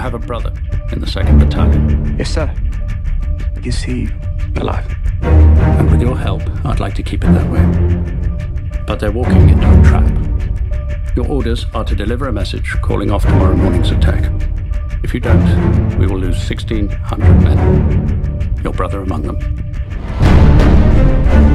have a brother in the 2nd Battalion. Yes, sir. Is he alive? And with your help, I'd like to keep it that way. But they're walking into a trap. Your orders are to deliver a message calling off tomorrow morning's attack. If you don't, we will lose 1,600 men. Your brother among them.